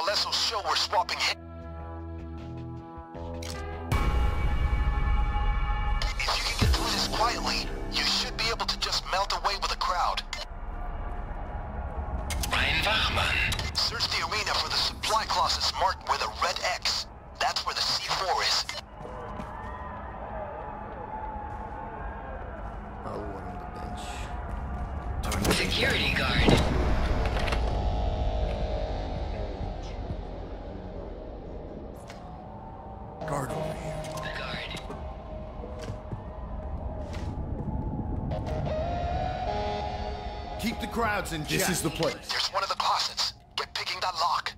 Alesso's show we're swapping hit. If you can get through this quietly, you should be able to just melt away with the crowd. Ein Wachmann. Search the arena for the supply closets marked with a red X. That's where the C4 is. Oh, one on the bench. Security guard. Guard over here. The guard. Keep the crowds in check. This is the place. There's one of the closets. Get picking that lock.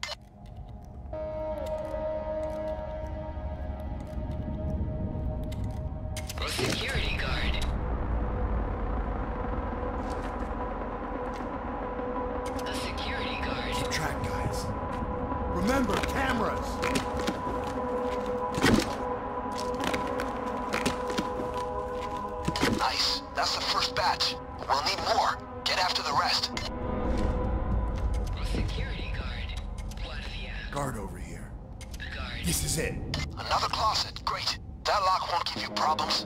Security guard. The security guard. Keep track, guys. Remember, cameras. Nice. That's the first batch. We'll need more. Get after the rest. Security guard. Guardia. Guard over here. The guard. This is it. Another closet. Great. That lock won't give you problems.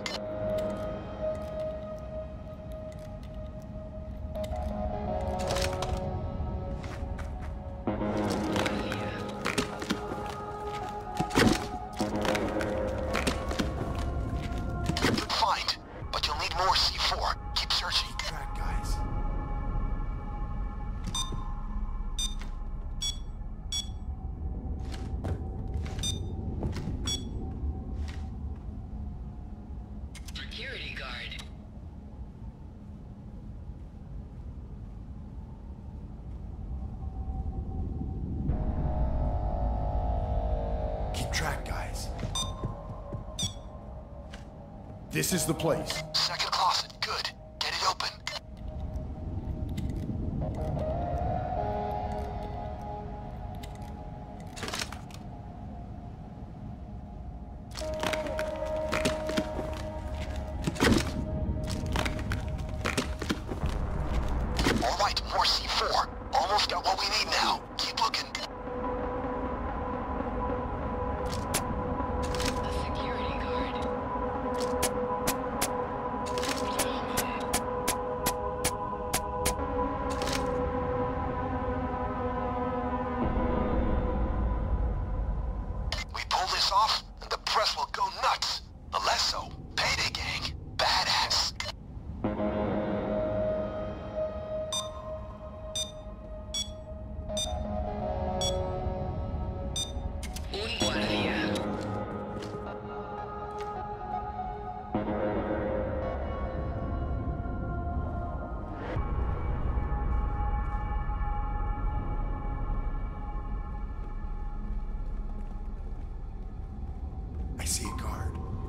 Good find, but you'll need more C4. Keep searching. Track, guys. Security guard. Keep track, guys. This is the place. Second closet. Good. Get it open. All right, more C4. Almost got what we need now. Keep looking. The security guard. We pull this off, and the press will go nuts. Alesso, Payday gang, badass. Un guardia. I see a guard.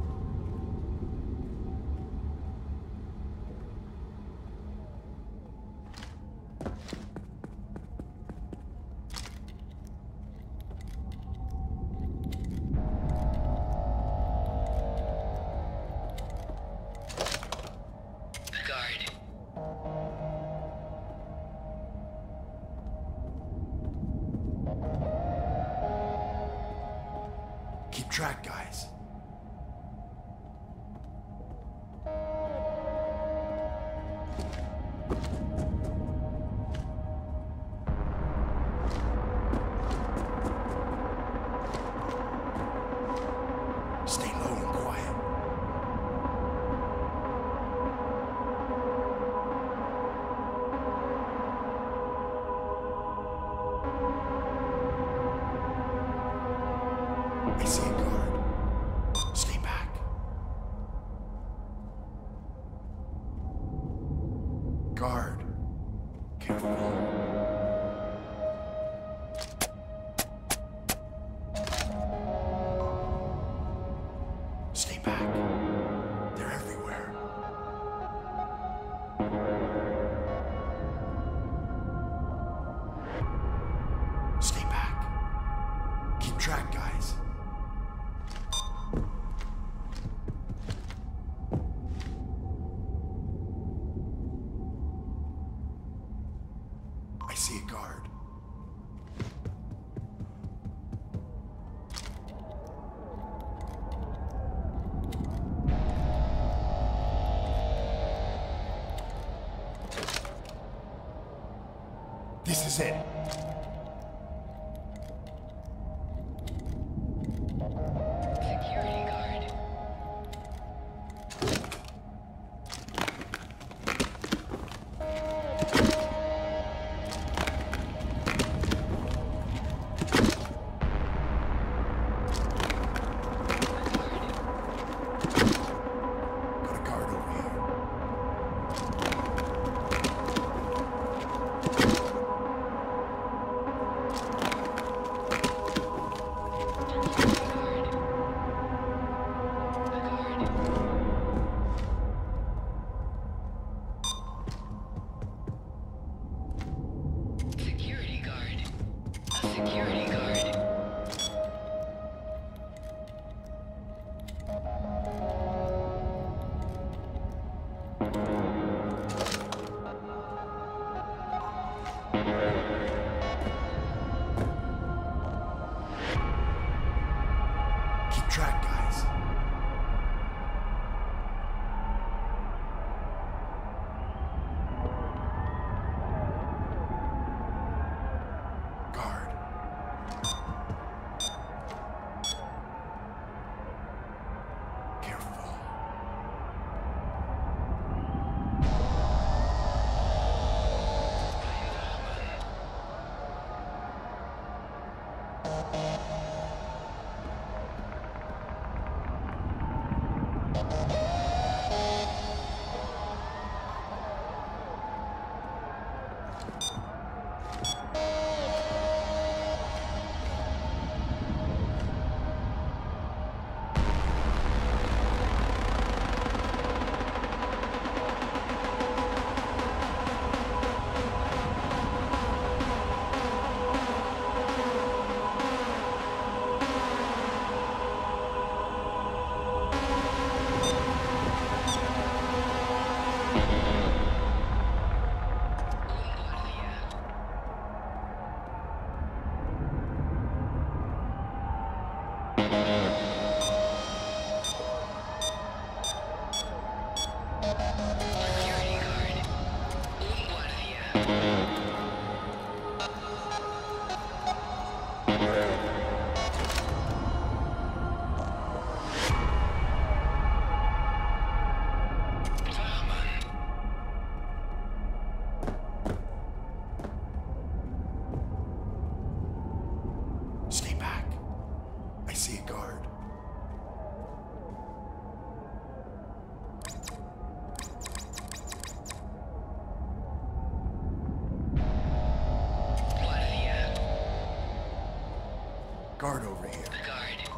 The guard. Keep track, guys. Stay low and quiet. I see a guard. Stay back. Guard. Careful. Stay back. They're everywhere. Stay back. Keep track, guys. I see a guard. is it. Security guard. Got a guard over here. Security guard. A security guard. Keep track, guys. Guard. Careful. Security guard. Un guardia. Stay back. I see a guard. Guardia. Guard over here. Guard.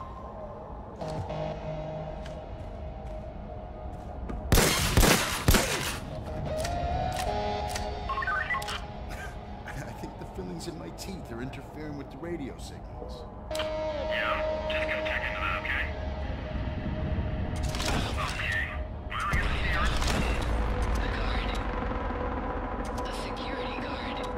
I think the fillings in my teeth are interfering with the radio signals. Yeah, just gonna check into that, okay? Okay. Well, I guess we'll see how The guard. A security guard.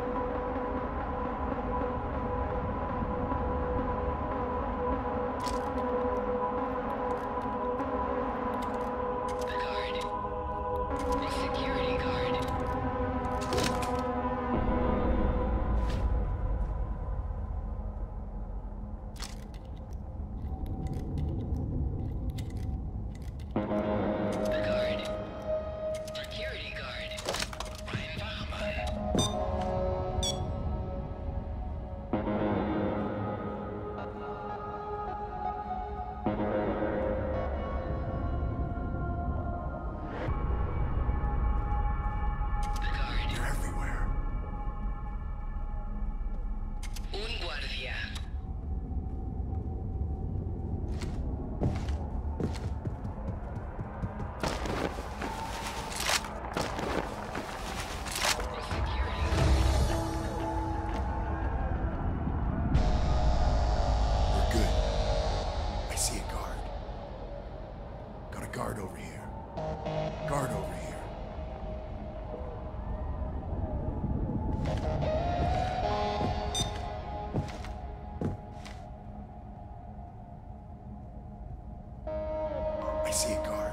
The guard. A security guard. The guard. Security guard. The guard. They're everywhere. Un guardia. A security guard. We're good. I see a guard. Got a guard over here. Guard over here. I see a guard.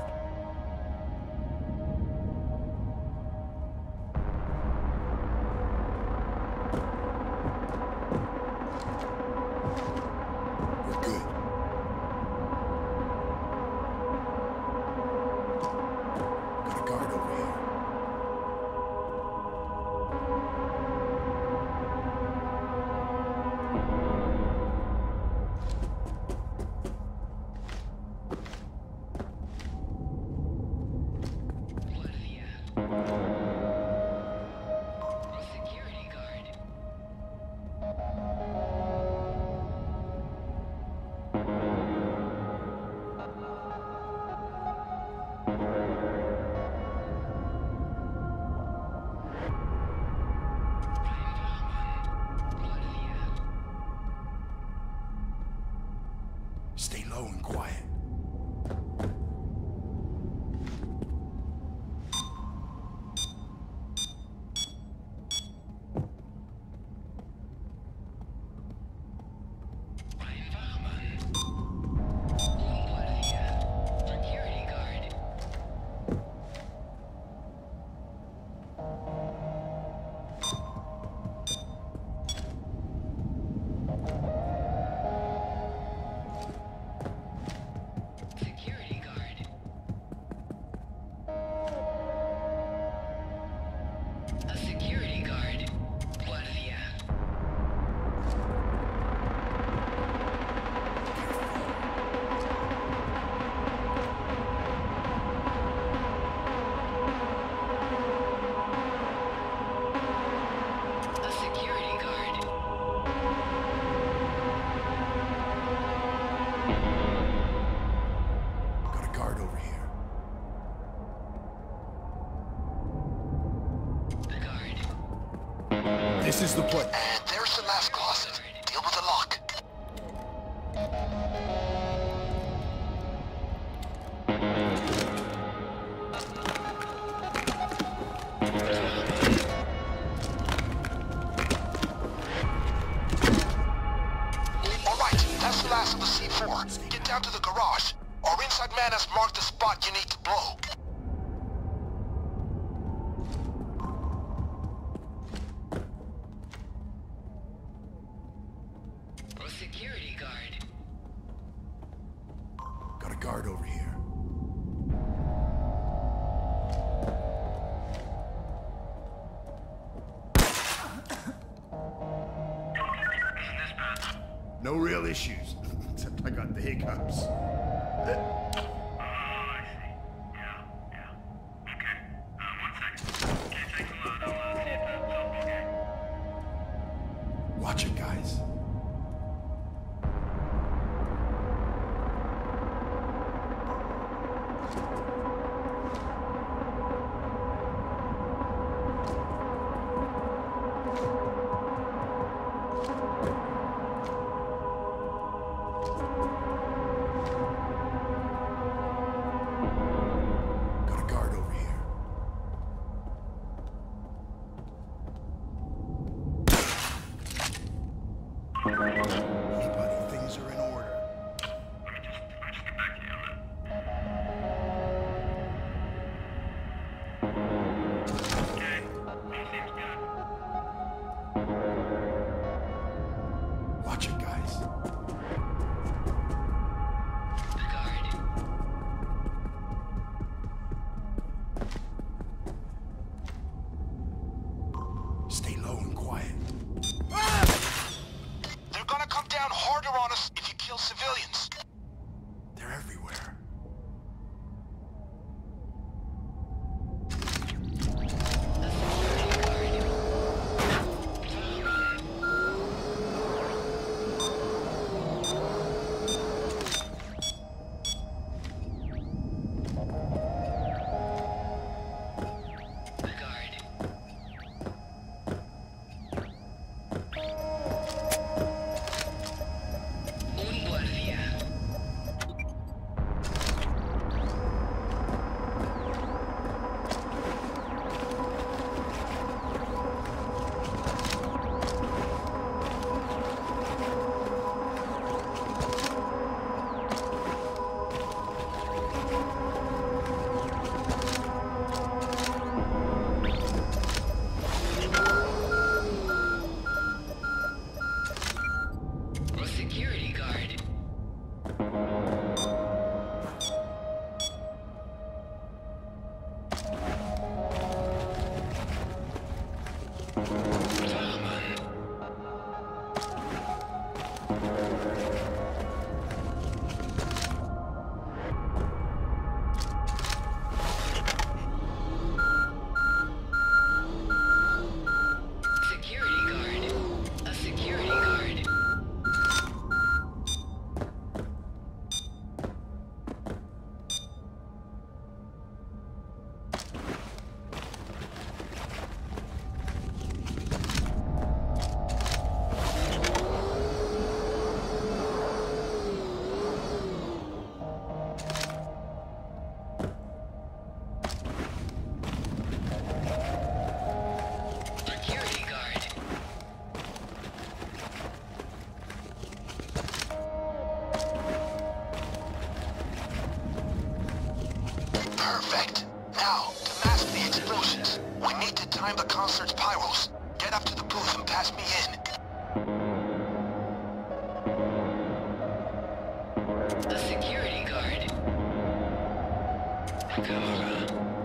Stay low and quiet. This is the place. And there's the last closet. Deal with the lock. Alright, that's the last of the C4. Get down to the garage. Our inside man has marked the spot you need to blow. Security guard. Got a guard over here. No real issues, except I got the hiccups. Oh, I see. Yeah. Okay. 1 second. Can't take a lot. I'll see if that's up, okay? Watch it, guys. Buddy, things are in order. Let me just get back to you on that. Okay. All seems good. Watch it, guys. The guard. Stay low and quiet. They're gonna come down harder on us if you kill civilians. They're everywhere. Security guard. Security guard. A security guard. Perfect. Now, to mask the explosions, we need to time the concert's pyros. Get up to the booth and pass me in. A security guard. Camera.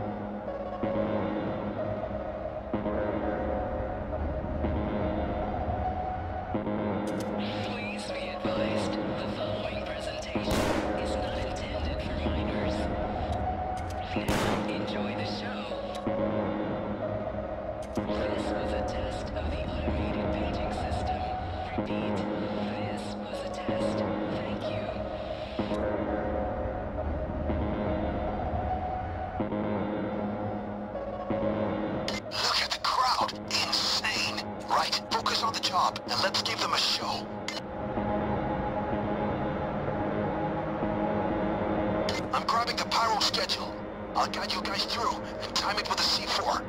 Please be advised, the following presentation is not intended for minors. Now, enjoy the show. This was a test of the automated paging system. Repeat, this was a test. Thank you. Look at the crowd. Insane. Right, focus on the job, and let's give them a show. I'm grabbing the pyro schedule. I'll guide you guys through, and time it with a C4.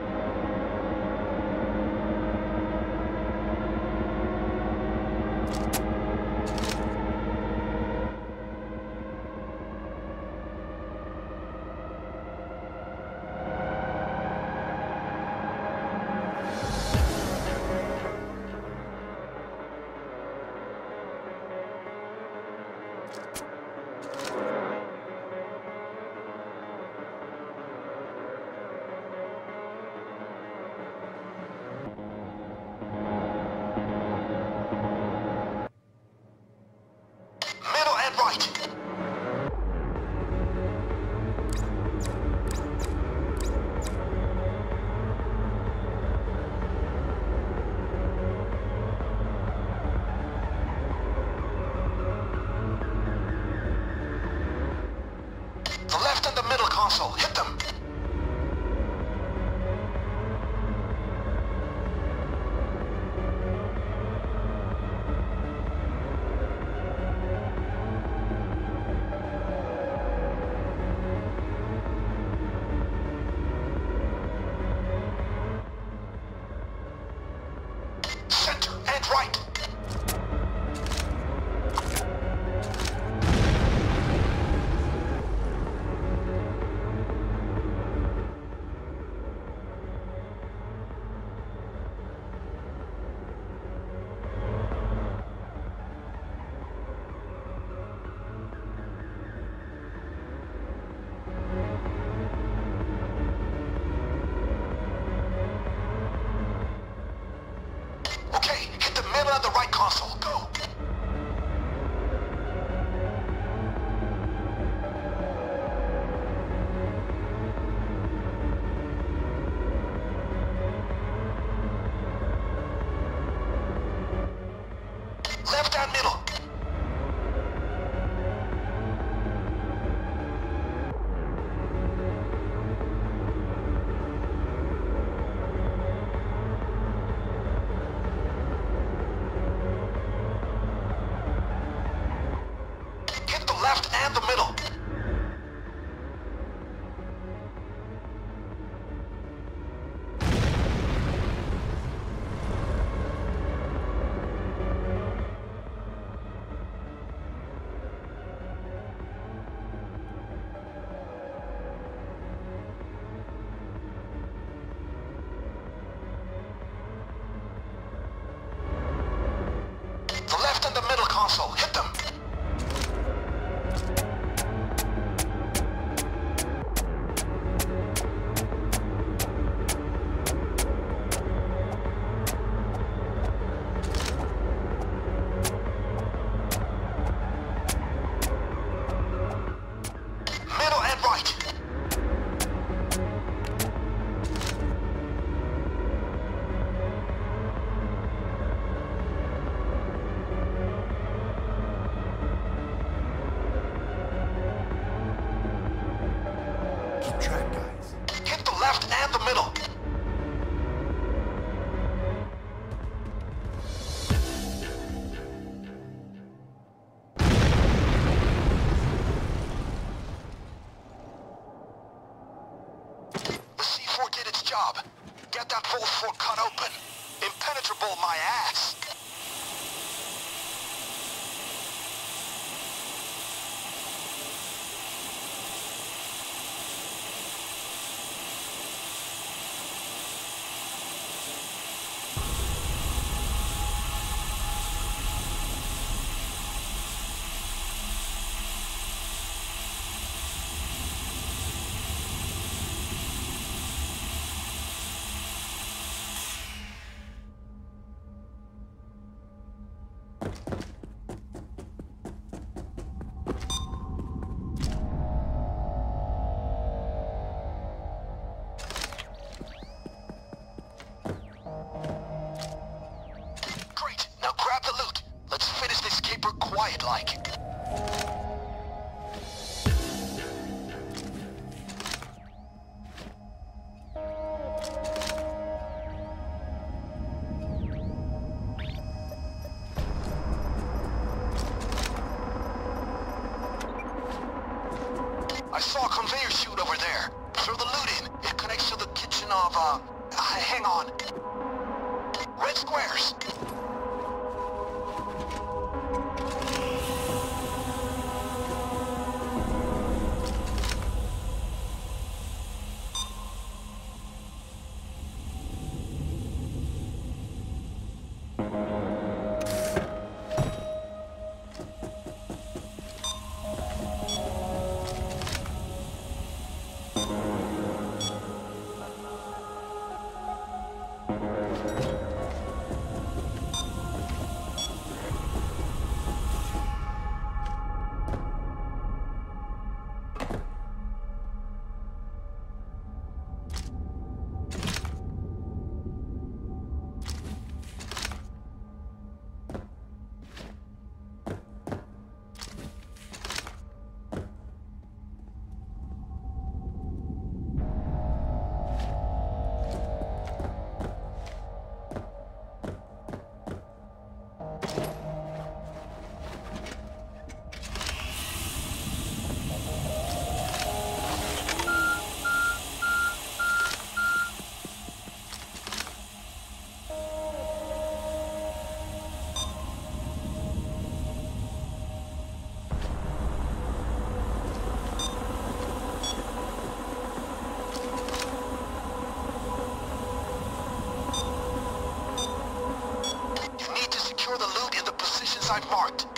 Middle and right. The left and the middle console. Hit them. Center and right. Okay, hit the middle and the right console. Go. Left and middle. Hit the left and the middle. The left and the middle console. Hit them. Middle and right. Keep track, guys. Hit the left and the middle. The C4 did its job. Get that vault fort cut open. Impenetrable, my ass. quiet like. I saw a conveyor chute over there. Throw the loot in. It connects to the kitchen of, hang on. Red squares. I've marked.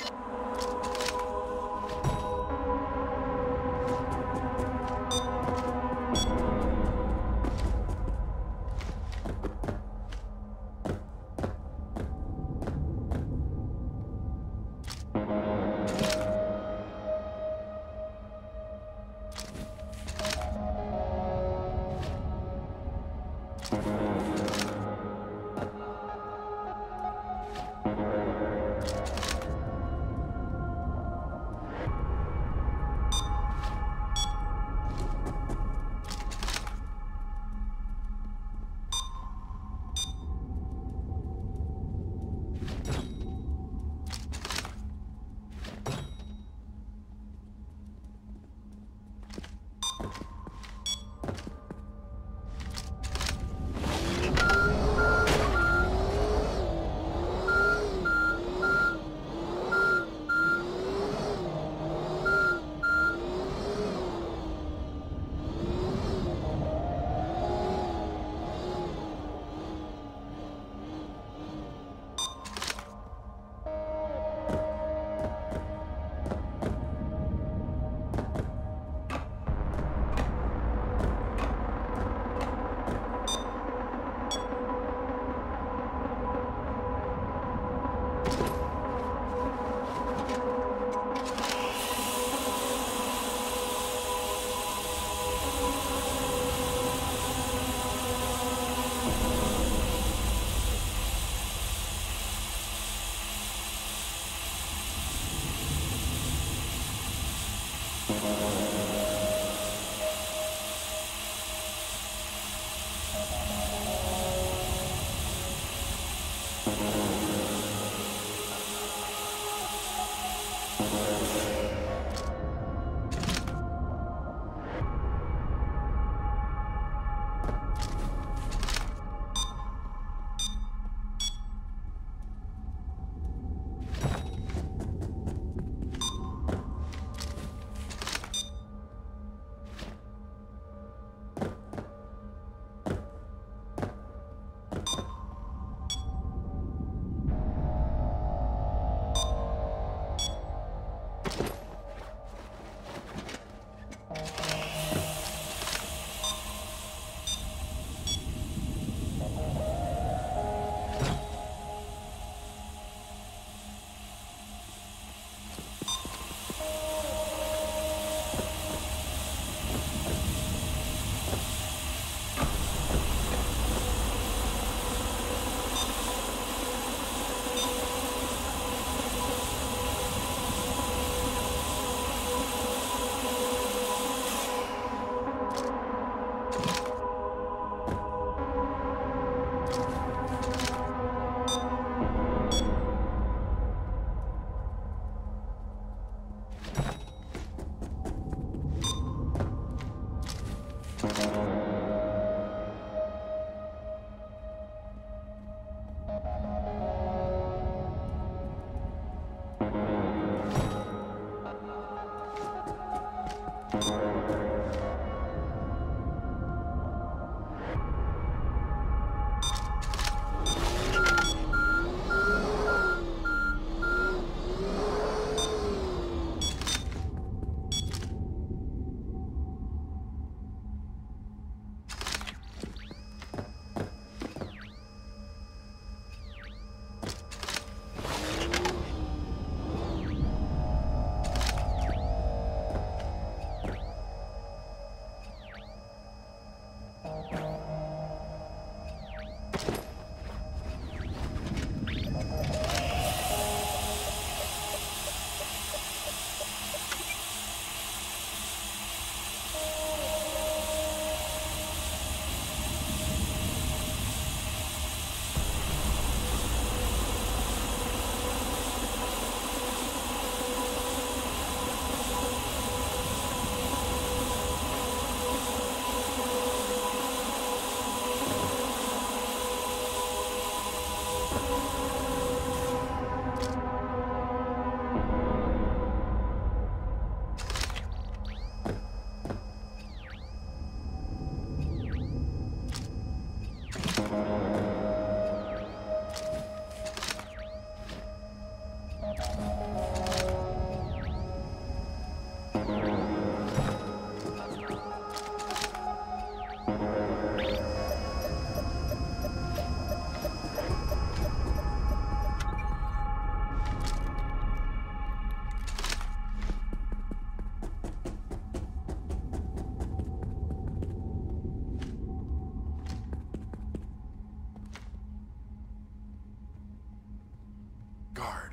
Guard.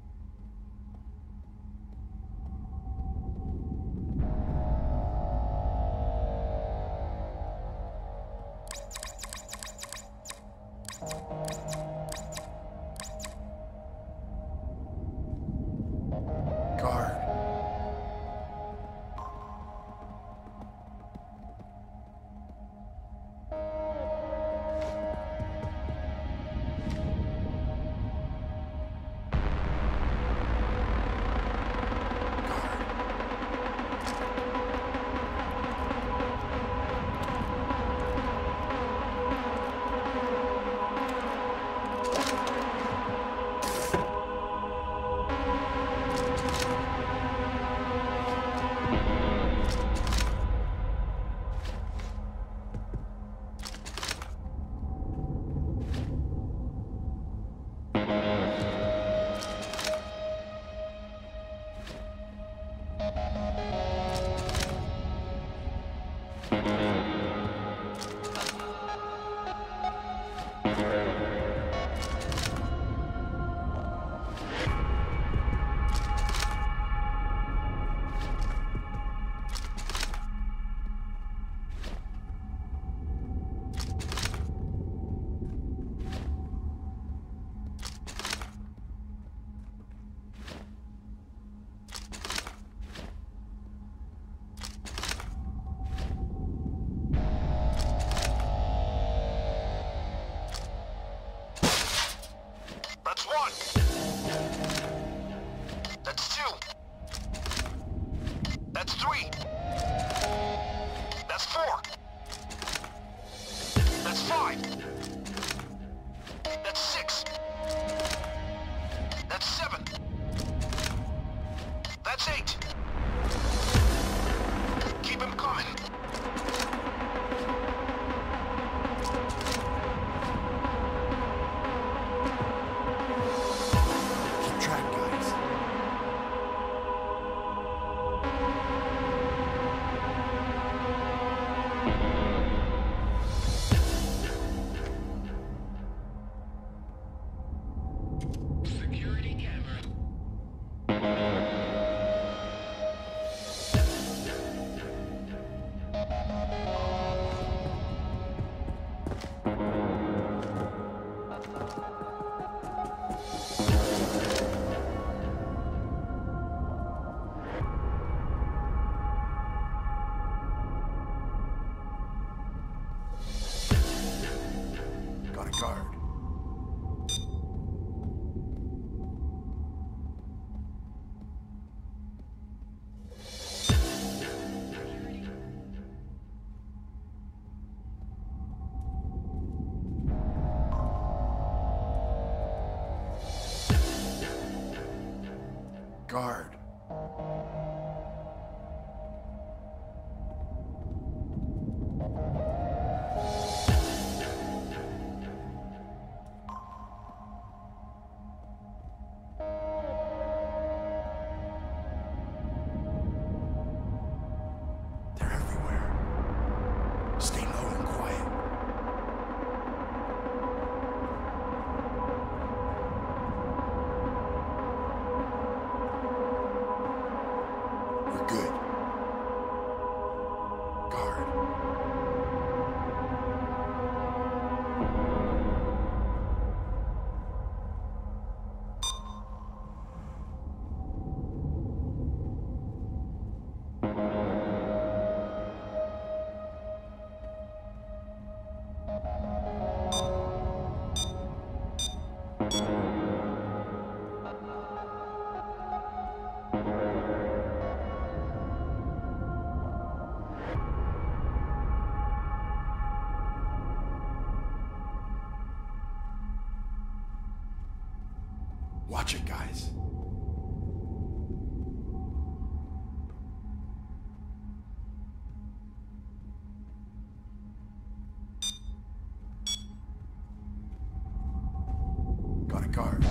Guard. That's one. That's two. That's three. That's four. That's five. That's six. That's seven. That's eight. Keep him coming. Keep track, guys. Security camera. Got a guard. guard. They're everywhere. Stay low and quiet. We're good. Guard. Watch it, guys. Got a guard.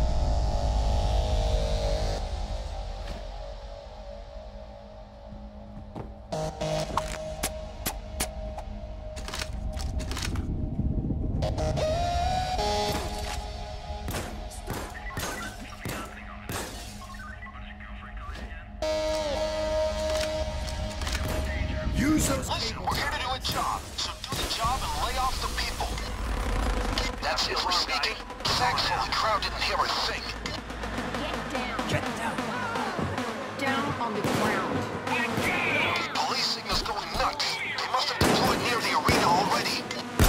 Use those Listen, cables. we're here to do a job, so do the job and lay off the people. That's it, we're sneaking. Thankfully, crowd didn't hear a thing. Get down. Down on the ground. Police signal's going nuts. They must have deployed near the arena already.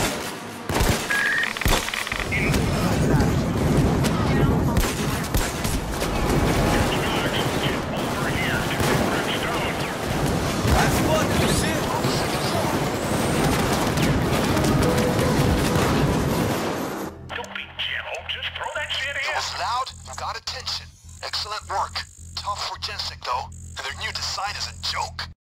Don't be gentle. Just throw that shit It in. was loud and got attention. Excellent work. Tough for GenSec, though. And their new design is a joke.